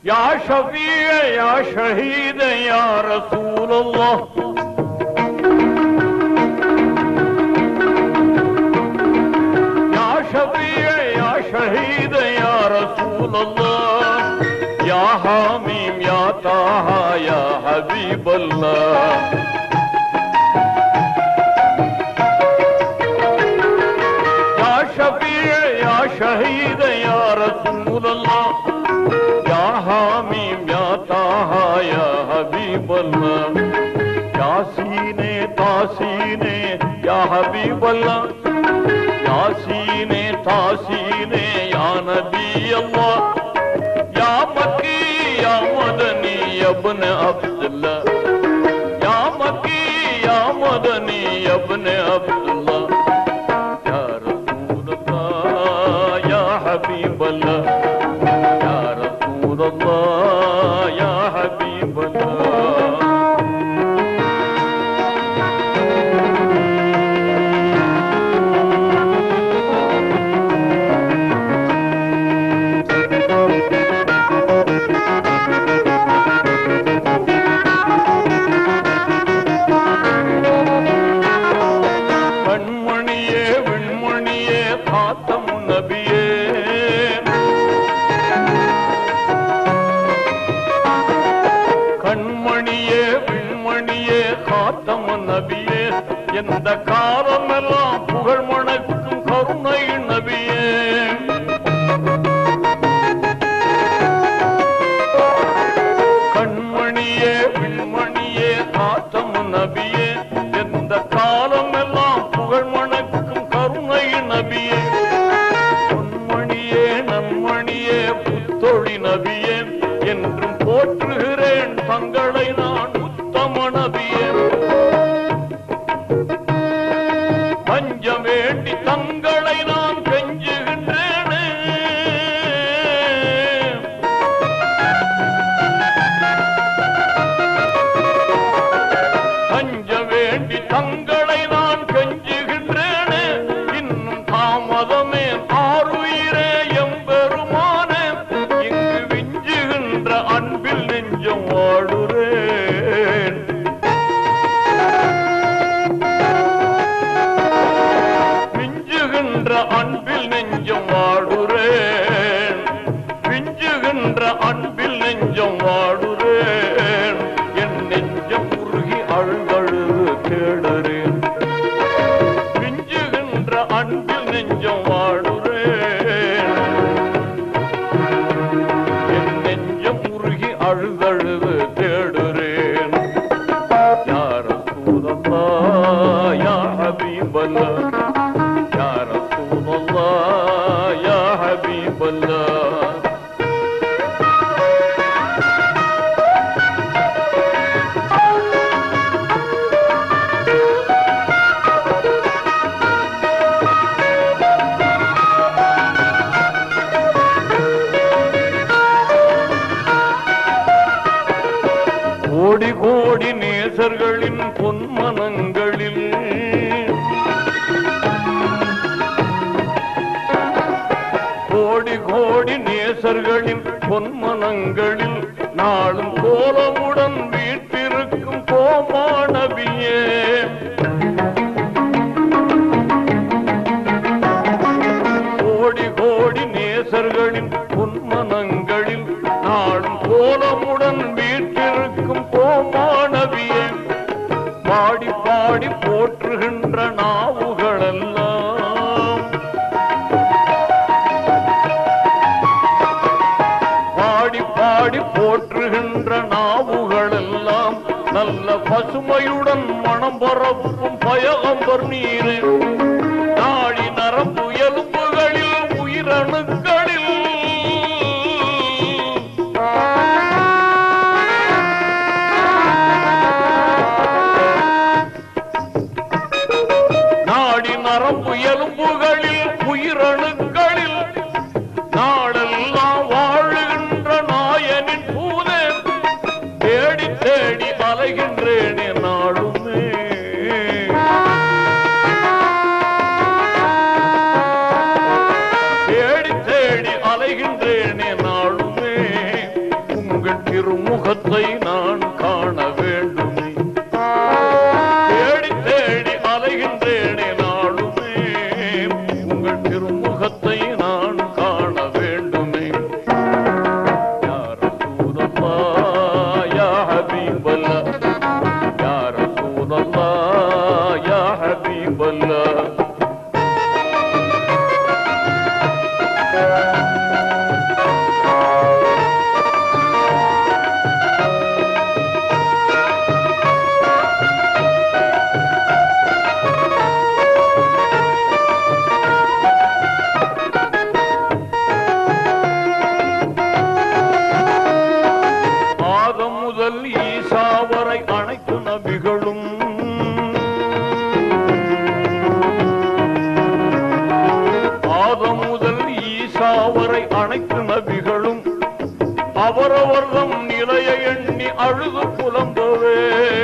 या शफीअ या शहीद या रसूल अल्लाह। या शफीअ या शहीद या रसूल अल्लाह। या हामीम या ताहा या हबीब अल्लाह। या शफीअ या शहीद या रसूल अल्लाह। या हामीम या ताहा या हबीब अल्लाह। यासीने तासीने या हबीब अल्लाह। यासीने तासीने या नबी अल्लाह। या मक्की या मदनी इब्न अब्दुल्लाह। या मक्की या मदनी इब्न अब्दुल्लाह। या रसूल अल्लाह या हबीब अल्लाह। या रसूल अल्लाह या हबीब अल्लाह। எந்த காலமெல்லாம் புகழ் மணக்கும் கருணை நபியே। கண்மணியே விண்மணியே காத்தம் நபியே எந்த காலமெல்லாம் புகழ் மணக்கும் கருணை நபியே। பொன்மணியே நன்மணியே புத்தொழி நபியே என்றும் போற்றுகிறேன் தங்களை நான் உத்தம நபியே। பஞ்சம் வேண்டி தங்களை நான் கெஞ்சுகின்றேனே। பஞ்சம் வேண்டி தங்களை நான் கெஞ்சுகின்றேனே। இன்னும் தாமதமே ஆறுயிரே எம்பெருமானே। இங்கு விஞ்சுகின்ற அன்பில் நெஞ்சம் வாடுறேன்। அன்பில் நெஞ்சம் வாடுறேன்। விஞ்சுகின்ற அன்பில் நெஞ்சம் வாடுறேன்। என் நெஞ்சம் உருகி அழுதழுது தேடுறேன்। விஞ்சுகின்ற அன்பில் நெஞ்சம் வாடுறேன்। என் நெஞ்சம் உருகி அழுதழுது தேடுறேன்। யா ரசூலல்லாஹ் யா ஹபீப் அல்லாஹ்। या हबीब अल्लाह। கோடி கோடி நேசர்களின் பொன்மனங்களில் கோடி கோடி நேசர்களின் பொன்மனங்களில் நாளும் கோலமுடன் வீட்டிருக்கும் கோமா நபியே। கோடி கோடி நேசர்களின் பொன்மனங்களில் நாளும் கோலமுடன் வீட்டிருக்கும் கோமா நபியே। பாடி பாடி போற்றுகின்ற நாவுகளெல்லாம் பாடி பாடி போற்றுகின்ற நாவுகளெல்லாம் நல்ல பசுமையுடன் மனம் பரப்பும் பயகம்பர் நீரே। நாடி நரம்பு எலும்புகளில் உயிரணுக்களில் நாடி நரம்பு எலும்புகளில் உயிரணுக்களில் நாளெல்லாம் வாழுகின்ற நாயனின் பூதே। தேடி தேடி அலைகின்றேனே நாளுமே। திருமுகத்தை நான் காண வேண்டுமே. தேடி தேடி அலைகின்றேனே நாளுமே, உங்கள் திருமுகத்தை நான் காண வேண்டுமே. யா ரசூலல்லாஹ் யா ஹபீபல்லாஹ், யா ரசூலல்லாஹ் யா ஹபீபல்லாஹ். ஈசாவரை அனைத்து நபிகளும் ஆதம் முதல் ஈசாவரை அனைத்து நபிகளும் அவரவர்தம் நிலையை எண்ணி அழுது புலம்பவே.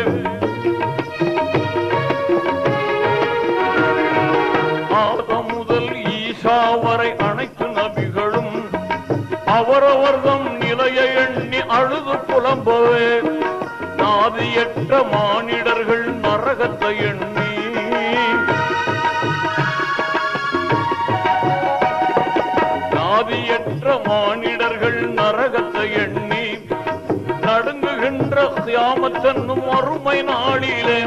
ஆதம் முதல் ஈசாவரை அனைத்து நபிகளும் அவரவர்தம் நிலையை எண்ணி அழுது புலம்பவே. நாதியற்ற மானிடர்கள் நரகத்தை எண்ணி, நாதியற்ற மானிடர்கள் நரகத்தை எண்ணி நடுங்குகின்ற கியாமத் என்னும் அருமை நாளிலே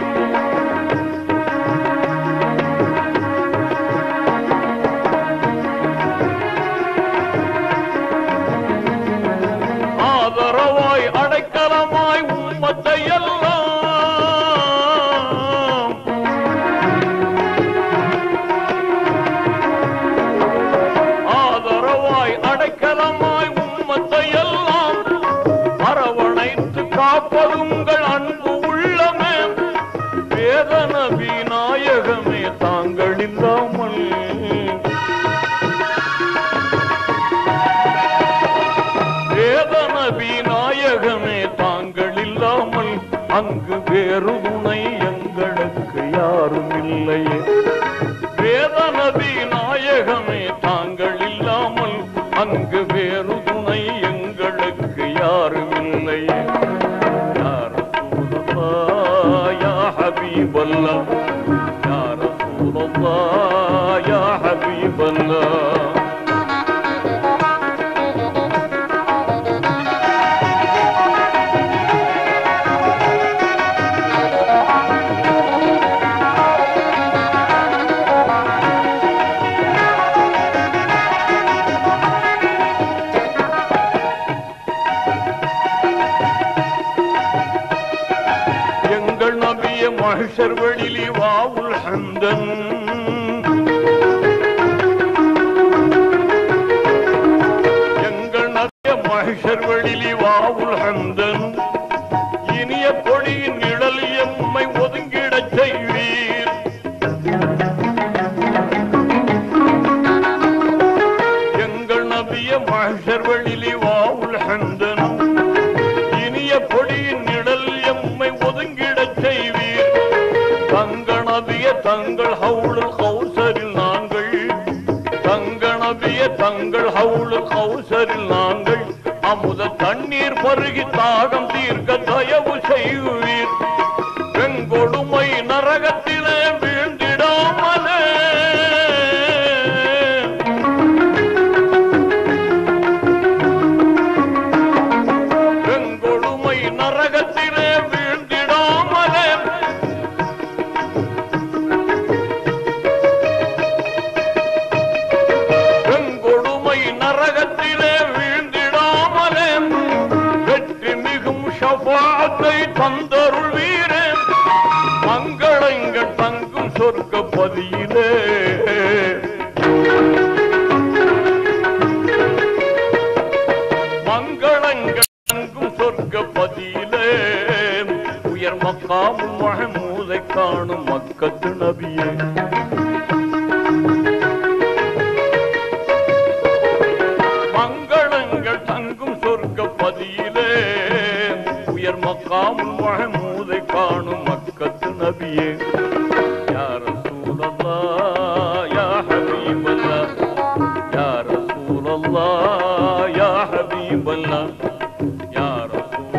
ஆதரவாய் அடைக்கலமாய் உம்மத்தை எல்லாம் ஆதரவாய் அடைக்கலமாய் உம்மத்தை எல்லாம் அரவணைத்து காப்பதுங்கள் அன்பு உள்ளமே. வேத நபி நாயகமே தாங்கள் இல்லாமல், வேத நபி நாயகமே தாங்கள் இல்லாமல் அங்கு வேறு துணை எங்களுக்கு யாரும் இல்லையே. வேத நபி நாயகமே தாங்கள் இல்லாமல் அங்கு வேறு துணை எங்களுக்கு யாரும் இல்லையே. யா ரசூலல்லாஹ் யா ஹபீபல்லாஹ், யா ரசூலல்லாஹ் யா ஹபீபல்லாஹ். எங்கள் நபிய மஹ்ஷர் வெளிலி வாவுல் ஹம்தன், எங்கள் நபிய மஹ்ஷர் வெளிலி வாவுல் ஹம்தன், இனிய பொழியின் நிழல் எம்மை ஒதுங்கிடச் செய்வீர். எங்கள் நபிய மஹ்ஷர் வெளிலி வாவுல் ஹம்தன், இனிய பொழியின் நிழல் எம்மை ஒதுங்கிடச் செய்வீர். தங்க நபிய தங்கள் ஹவுலுல் கௌசரில் நாங்கள், தங்க நபிய தங்கள் ஹவுலுல் கௌசரில் நாங்கள் அமுத தண்ணீர் பருகி தாகம் தீர்க்க தயவு செய்வீர். வெங்கொடுமை நரகத்திலே வீழ்ந்திடாமலே, வெங்கொடுமை நரகத்திலே வீழ்ந்திடாமலே, வெங்கொடுமை நரகத்திலே வீழ்ந்திடாமலே வெற்றி மிகும் ஷஃபாஅத்தை தந்தருள்வீரே. மங்களங்கள் தங்கும் சொர்க்க பதியிலே, மங்களங்கள் தங்கும் சொர்க்க பதியிலே உயர் மக்காம் மஹமூதை காணும் மக்கத்து நபியே. மங்களங்கள் தங்கும் சொர்க்க பதியிலே உயர் மக்காம் மஹமூதை காணும் மக்கத்து நபியே. யா ரசூலல்லாஹ் யா ஹபீபல்லாஹ், யா ரசூலல்லாஹ் யா ஹபீபல்லாஹ், யா ரசூலல்லாஹ்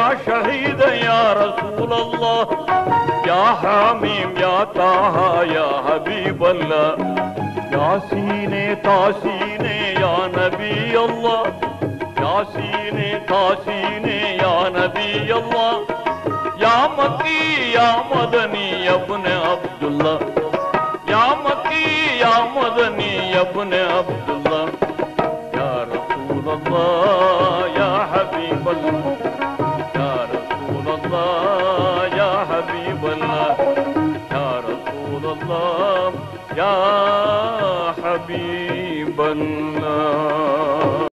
या शहीद या रसूल अल्लाह, या हामीम या ताहा या हबीब अल्लाह, यासीने तासीने या नबी अल्लाह, यासीने तासीने या नबी अल्लाह, या मकी या मदनी अब्ने अब्दुल्लाह, या मकी या मदनी अब्ने अब्दुल्लाह, या रसूल अल्लाह या हबीब अल्लाह, या रसूल अल्लाह या हबीब अल्लाह, या रसूल अल्लाह या हबीब अल्लाह।